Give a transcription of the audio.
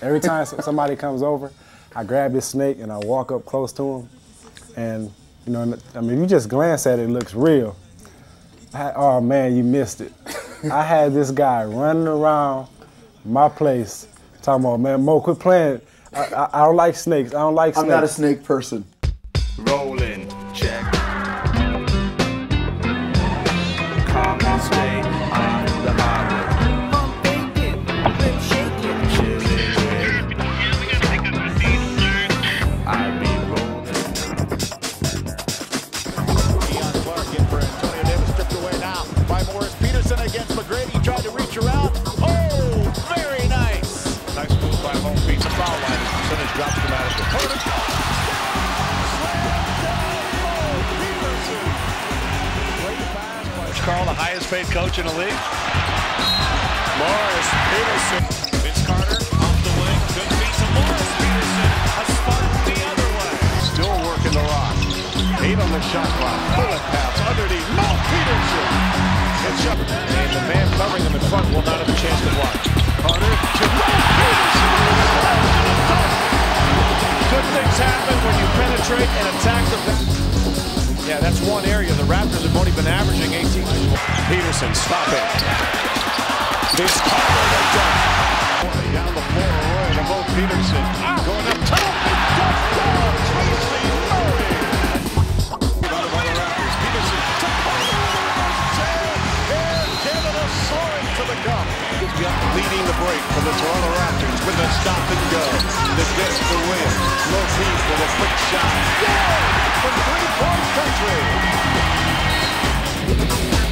Every time somebody comes over, I grab this snake and I walk up close to him. And, you know, I mean, you just glance at it, it looks real. Oh man, you missed it. I had this guy running around my place talking about, man, Mo, quit playing. I don't like snakes. I don't like snakes. I'm not a snake person. Rolling, check. Calm and stay on the Hardwood. Pump bacon, rip shaking, chillin' with. I be rolling. Keon Clark in for Antonio Davis, stripped away now by Morris Peterson against McGrady. Tried to reach around. Oh, very nice. Nice move by MoPete. The foul line. His percentage drops dramatically. Carl, the highest paid coach in the league. Morris Peterson. It's Carter off the wing. Good feet to Morris Peterson. A spark the other way. Still working the rock. 8 on the shot clock. Bullet pass underneath. Mo Peterson. It's up. And the man covering him in front will not have a chance to block. Carter to Mo Peterson. Good things happen when you penetrate and attack the. Yeah, that's one area. The Raptors have only been averaging 18. Peterson, stop it. This Carter they done. Down the floor, roll to Mo Peterson. Going up top. Tracy Murray. By the Raptors. Peterson to Carter. And Canada soaring to the cup. Leading the break for the Toronto Raptors with a stop and go. The disc to win. MoPete with a quick shot. Yeah! From three-point country.